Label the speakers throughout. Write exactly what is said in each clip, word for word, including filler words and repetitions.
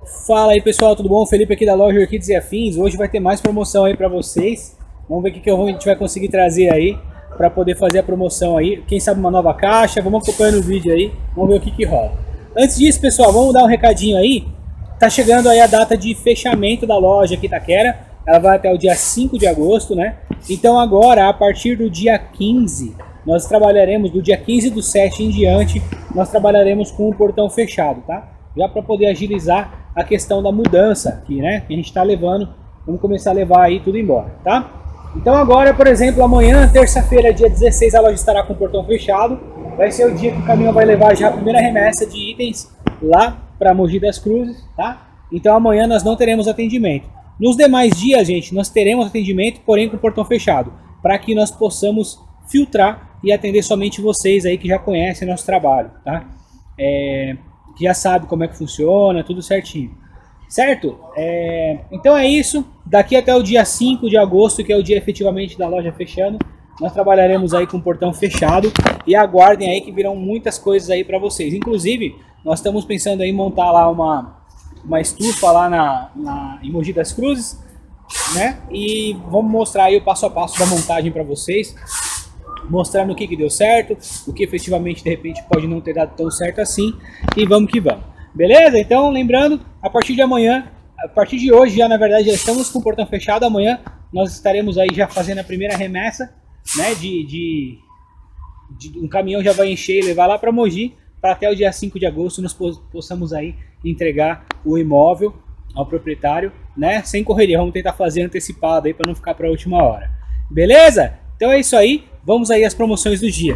Speaker 1: Fala aí pessoal, tudo bom? Felipe aqui da loja Orquídeas e Afins. Hoje vai ter mais promoção aí pra vocês. Vamos ver o que, que a gente vai conseguir trazer aí pra poder fazer a promoção aí. Quem sabe uma nova caixa, vamos acompanhando o vídeo aí, vamos ver o que que rola. Antes disso pessoal, vamos dar um recadinho aí. Tá chegando aí a data de fechamento da loja aqui em Itaquera. Ela vai até o dia cinco de agosto, né? Então agora, a partir do dia quinze, nós trabalharemos, do dia quinze do sete em diante, nós trabalharemos com o portão fechado, tá? Já para poder agilizar a questão da mudança aqui, né? Que a gente está levando, vamos começar a levar aí tudo embora, tá? Então agora, por exemplo, amanhã, terça-feira, dia dezesseis, a loja estará com o portão fechado. Vai ser o dia que o caminhão vai levar já a primeira remessa de itens lá para Mogi das Cruzes, tá? Então amanhã nós não teremos atendimento. Nos demais dias, gente, nós teremos atendimento, porém com o portão fechado, para que nós possamos filtrar e atender somente vocês aí que já conhecem nosso trabalho, tá? É, que já sabe como é que funciona, tudo certinho. Certo? É, então é isso. Daqui até o dia cinco de agosto, que é o dia efetivamente da loja fechando, nós trabalharemos aí com o portão fechado. E aguardem aí que virão muitas coisas aí para vocês. Inclusive, nós estamos pensando em montar lá uma, uma estufa lá na, na, em Mogi das Cruzes, né? E vamos mostrar aí o passo a passo da montagem para vocês. Mostrando o que, que deu certo, o que efetivamente de repente pode não ter dado tão certo assim. E vamos que vamos. Beleza? Então lembrando, a partir de amanhã, a partir de hoje já na verdade já estamos com o portão fechado. Amanhã nós estaremos aí já fazendo a primeira remessa, né, de, de, de um caminhão já vai encher e levar lá para Mogi, para até o dia cinco de agosto nós possamos aí entregar o imóvel ao proprietário, né, sem correria. Vamos tentar fazer antecipado aí para não ficar para a última hora. Beleza? Então é isso aí, vamos aí às promoções do dia.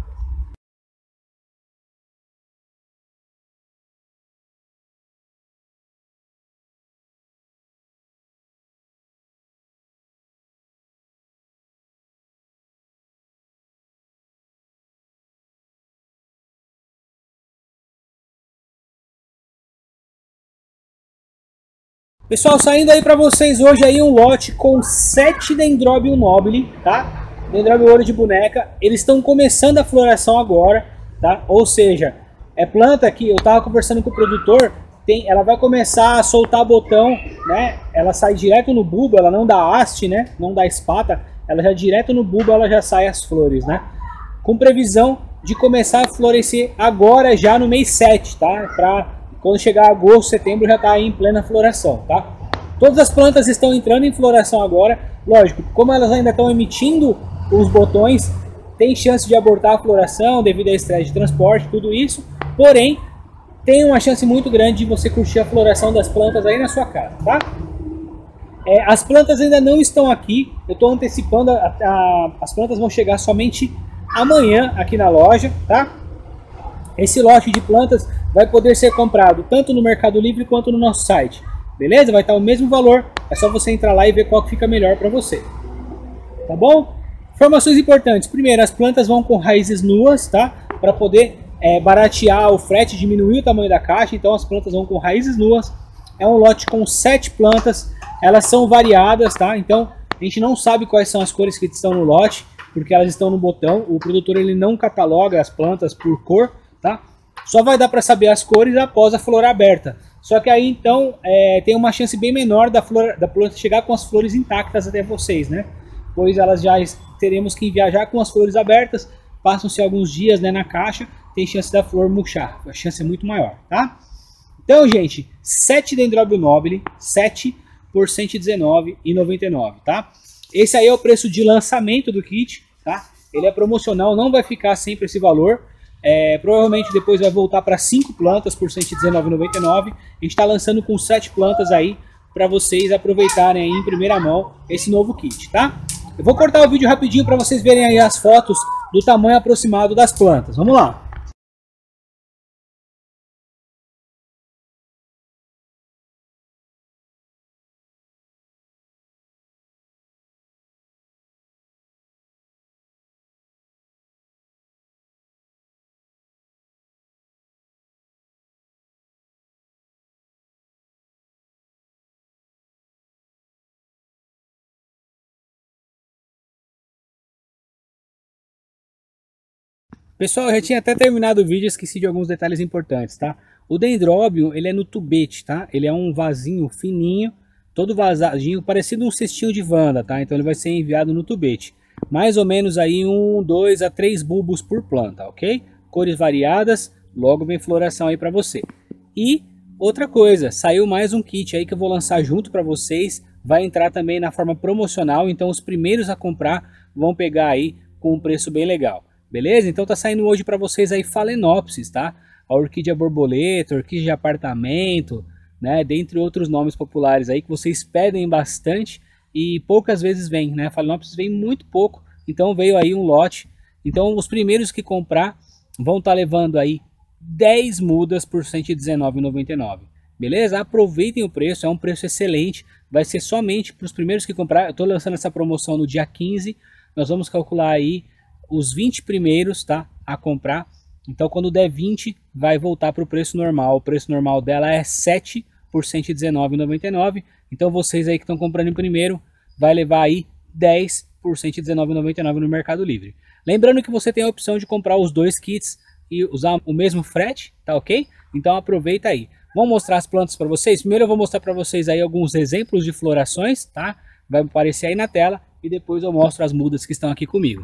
Speaker 1: Pessoal, saindo aí para vocês hoje aí um lote com sete Dendrobium nobile, tá? Dendrobium ouro de boneca. Eles estão começando a floração agora, tá? Ou seja, é planta que eu tava conversando com o produtor, tem, ela vai começar a soltar botão, né? Ela sai direto no bulbo, ela não dá haste, né? Não dá espata, ela já direto no bulbo ela já sai as flores, né? Com previsão de começar a florescer agora já no mês sete, tá? Pra quando chegar agosto, setembro já está aí em plena floração, tá? Todas as plantas estão entrando em floração agora. Lógico, como elas ainda estão emitindo os botões, tem chance de abortar a floração devido ao estresse de transporte, tudo isso. Porém, tem uma chance muito grande de você curtir a floração das plantas aí na sua casa, tá? É, as plantas ainda não estão aqui. Eu estou antecipando, a, a, as plantas vão chegar somente amanhã aqui na loja, tá? Esse lote de plantas vai poder ser comprado tanto no Mercado Livre quanto no nosso site, beleza? Vai estar o mesmo valor, é só você entrar lá e ver qual que fica melhor para você, tá bom? Informações importantes: primeiro, as plantas vão com raízes nuas, tá? Para poder é, baratear o frete, diminuir o tamanho da caixa, então as plantas vão com raízes nuas. É um lote com sete plantas, elas são variadas, tá? Então a gente não sabe quais são as cores que estão no lote, porque elas estão no botão. O produtor ele não cataloga as plantas por cor, tá? Só vai dar para saber as cores após a flor aberta. Só que aí então é, tem uma chance bem menor da, flor, da planta chegar com as flores intactas até vocês, né? Pois elas já teremos que enviar já com as flores abertas. Passam-se alguns dias, né, na caixa, tem chance da flor murchar. A chance é muito maior, tá? Então, gente, sete Dendrobium nobile, sete por cento e dezenove reais e noventa e nove centavos, tá? Esse aí é o preço de lançamento do kit, tá? Ele é promocional, não vai ficar sempre esse valor. É, provavelmente depois vai voltar para cinco plantas por cento e dezenove reais e noventa e nove centavos. A gente está lançando com sete plantas aí para vocês aproveitarem aí em primeira mão esse novo kit, tá? Eu vou cortar o vídeo rapidinho para vocês verem aí as fotos do tamanho aproximado das plantas. Vamos lá! Pessoal, eu já tinha até terminado o vídeo, esqueci de alguns detalhes importantes, tá? O dendróbio, ele é no tubete, tá? Ele é um vasinho fininho, todo vazadinho, parecido um cestinho de Wanda, tá? Então ele vai ser enviado no tubete. Mais ou menos aí um, dois a três bulbos por planta, ok? Cores variadas, logo vem floração aí para você. E outra coisa, saiu mais um kit aí que eu vou lançar junto para vocês. Vai entrar também na forma promocional, então os primeiros a comprar vão pegar aí com um preço bem legal. Beleza? Então tá saindo hoje para vocês aí Phalaenopsis, tá? A orquídea borboleta, orquídea de apartamento, né? Dentre outros nomes populares aí que vocês pedem bastante e poucas vezes vem, né? Phalaenopsis vem muito pouco, então veio aí um lote. Então os primeiros que comprar vão estar tá levando aí dez mudas por cento e dezenove reais e noventa e nove centavos. Beleza? Aproveitem o preço, é um preço excelente. Vai ser somente para os primeiros que comprar. Eu estou lançando essa promoção no dia quinze. Nós vamos calcular aí os vinte primeiros, tá? A comprar. Então quando der vinte, vai voltar para o preço normal. O preço normal dela é sete por cento e dezenove reais e noventa e nove centavos. Então vocês aí que estão comprando em primeiro, vai levar aí dez por cento e dezenove reais e noventa e nove centavos no Mercado Livre. Lembrando que você tem a opção de comprar os dois kits e usar o mesmo frete, tá ok? Então aproveita aí. Vamos mostrar as plantas para vocês? Primeiro eu vou mostrar para vocês aí alguns exemplos de florações, tá? Vai aparecer aí na tela e depois eu mostro as mudas que estão aqui comigo.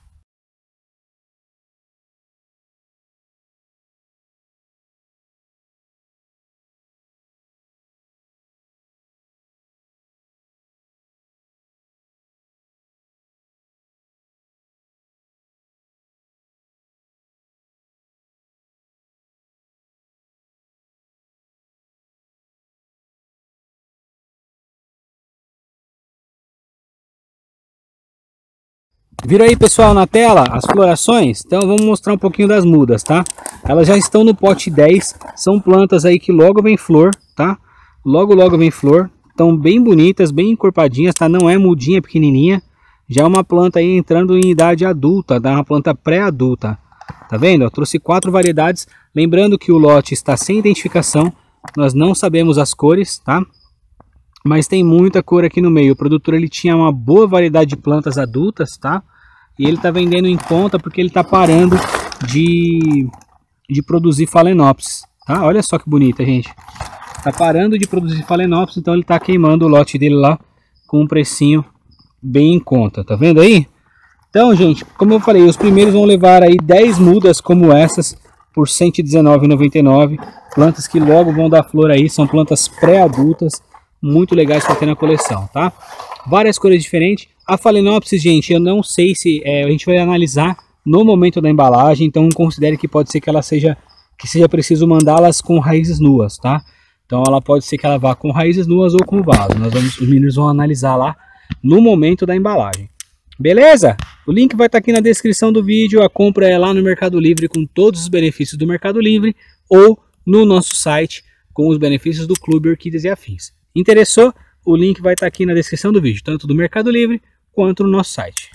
Speaker 1: Viram aí, pessoal, na tela as florações? Então vamos mostrar um pouquinho das mudas, tá? Elas já estão no pote dez, são plantas aí que logo vem flor, tá? Logo logo vem flor, estão bem bonitas, bem encorpadinhas, tá? Não é mudinha pequenininha, já é uma planta aí entrando em idade adulta, tá? Uma planta pré-adulta, tá vendo? Eu trouxe quatro variedades, lembrando que o lote está sem identificação, nós não sabemos as cores, tá? Mas tem muita cor aqui no meio. O produtor ele tinha uma boa variedade de plantas adultas, tá? E ele tá vendendo em conta porque ele tá parando de, de produzir Phalaenopsis, tá? Olha só que bonita, gente. Tá parando de produzir Phalaenopsis, então ele tá queimando o lote dele lá com um precinho bem em conta, tá vendo aí? Então, gente, como eu falei, os primeiros vão levar aí dez mudas como essas por cento e dezenove reais e noventa e nove centavos. Plantas que logo vão dar flor aí, são plantas pré-adultas, muito legais para ter na coleção, tá? Várias cores diferentes. A Phalaenopsis, gente, eu não sei se é, a gente vai analisar no momento da embalagem, então considere que pode ser que ela seja que seja preciso mandá-las com raízes nuas, tá? Então ela pode ser que ela vá com raízes nuas ou com vaso. Nós vamos, os meninos vão analisar lá no momento da embalagem. Beleza? O link vai estar aqui na descrição do vídeo. A compra é lá no Mercado Livre com todos os benefícios do Mercado Livre ou no nosso site com os benefícios do Clube Orquídeas e Afins. Interessou? O link vai estar aqui na descrição do vídeo, tanto do Mercado Livre quanto no nosso site.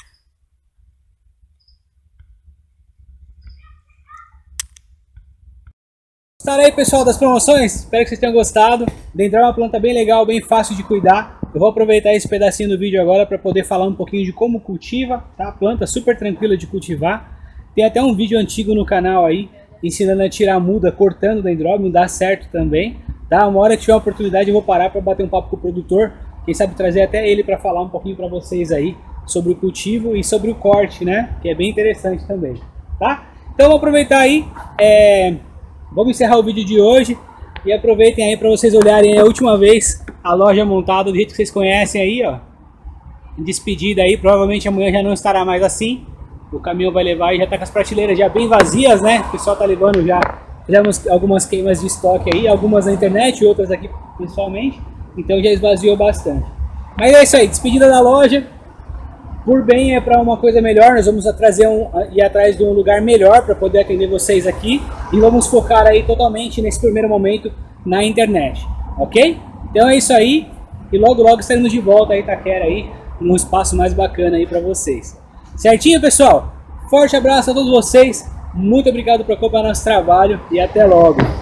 Speaker 1: Gostaram aí, pessoal, das promoções? Espero que vocês tenham gostado. Dendró é uma planta bem legal, bem fácil de cuidar. Eu vou aproveitar esse pedacinho do vídeo agora para poder falar um pouquinho de como cultiva, tá? Planta super tranquila de cultivar. Tem até um vídeo antigo no canal aí, ensinando a tirar a muda cortando o dendróbio, dá certo também. Tá? Uma hora que tiver a oportunidade eu vou parar para bater um papo com o produtor, quem sabe trazer até ele para falar um pouquinho para vocês aí sobre o cultivo e sobre o corte, né? Que é bem interessante também, tá? Então vou aproveitar aí, é... vamos encerrar o vídeo de hoje e aproveitem aí para vocês olharem a última vez a loja montada do jeito que vocês conhecem aí, ó. Despedida aí, provavelmente amanhã já não estará mais assim. O caminhão vai levar e já tá com as prateleiras já bem vazias, né? O pessoal tá levando já Fizemos algumas queimas de estoque aí, algumas na internet, outras aqui pessoalmente, então já esvaziou bastante. Mas é isso aí, despedida da loja. Por bem é para uma coisa melhor, nós vamos trazer um, ir atrás de um lugar melhor para poder atender vocês aqui e vamos focar aí totalmente nesse primeiro momento na internet, ok? Então é isso aí e logo logo estaremos de volta aí, Itaquera aí, num espaço mais bacana aí para vocês. Certinho, pessoal? Forte abraço a todos vocês. Muito obrigado por acompanhar nosso trabalho e até logo!